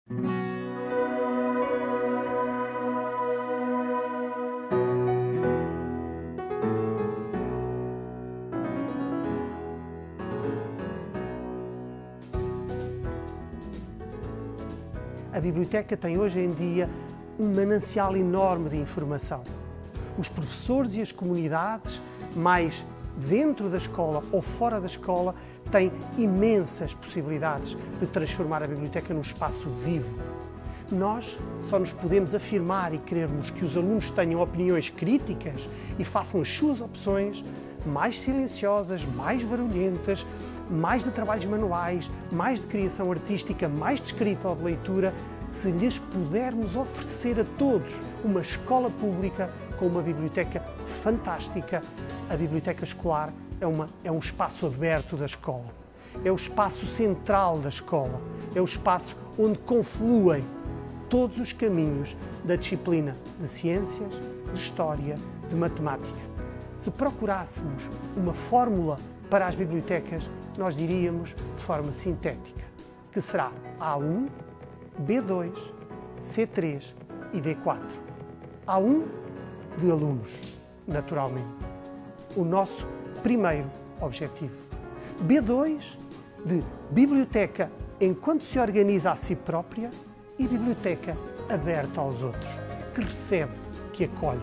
A biblioteca tem hoje em dia um manancial enorme de informação. Os professores e as comunidades, mais dentro da escola ou fora da escola, têm imensas possibilidades de transformar a biblioteca num espaço vivo. Nós só nos podemos afirmar e querermos que os alunos tenham opiniões críticas e façam as suas opções mais silenciosas, mais barulhentas, mais de trabalhos manuais, mais de criação artística, mais de escrita ou de leitura, se lhes pudermos oferecer a todos uma escola pública com uma biblioteca fantástica. A biblioteca escolar é um espaço aberto da escola, é o espaço central da escola, é o espaço onde confluem todos os caminhos da disciplina de ciências, de história, de matemática. Se procurássemos uma fórmula para as bibliotecas, nós diríamos de forma sintética, que será A1, B2, C3 e D4. A1 de alunos, naturalmente, o nosso primeiro objetivo. B2 de biblioteca enquanto se organiza a si própria e biblioteca aberta aos outros, que recebe, que acolhe.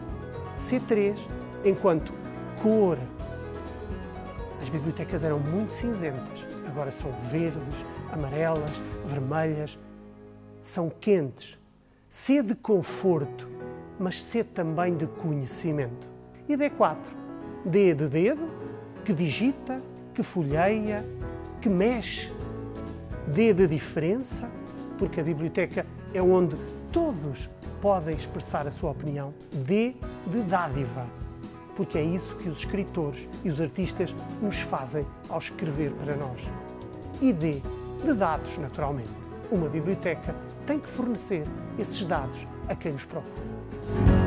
C3 enquanto cor. As bibliotecas eram muito cinzentas, agora são verdes, amarelas, vermelhas, são quentes. C de conforto, mas C também de conhecimento. E D4, D de dedo, que digita, que folheia, que mexe. D de diferença, porque a biblioteca é onde todos podem expressar a sua opinião. D de dádiva, porque é isso que os escritores e os artistas nos fazem ao escrever para nós. E D de dados, naturalmente. Uma biblioteca tem que fornecer esses dados a quem nos procura.